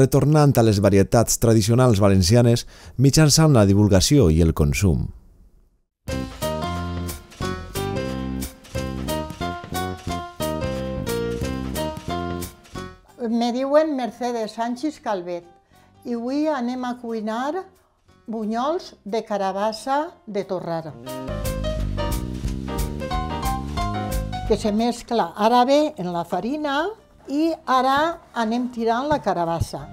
retornant a les varietats tradicionals valencianes mitjançant la divulgació i el consum. Me diuen Mercedes Sánchez Calvet i avui anem a cuinar bunyols de carabassa de torrar, que se mescla ara bé en la farina i ara anem tirant la carabassa.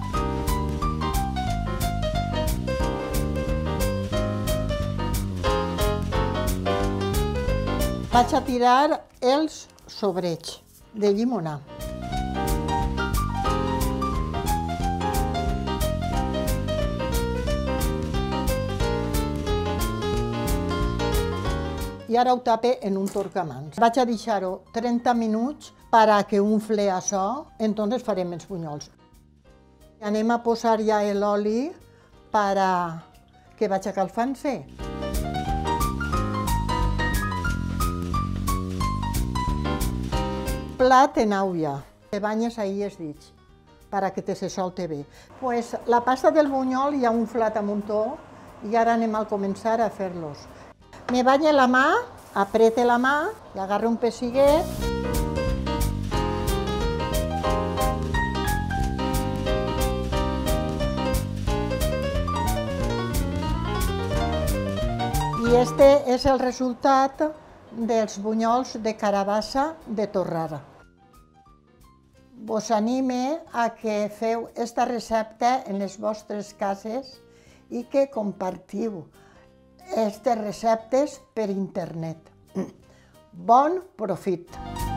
Vaig a tirar els sobrets de llimona. I ara ho tape en un torcamans. Vaig a deixar-ho 30 minuts perquè unfle això, entonces farem els bunyols. Anem a posar ja l'oli perquè vaig acalfant-se. Plat en aigua. Te banyes ahir els dits perquè te se solte bé. Pues la pasta del bunyol ja unflat a muntó i ara anem a començar a fer-los. Me banya la mà, aprete la mà i agarro un pessiguet. I este és el resultat dels bunyols de carabassa de torrar. Vos anime a que feu esta recepta en les vostres cases i que compartiu aquestes receptes per internet. Bon profit!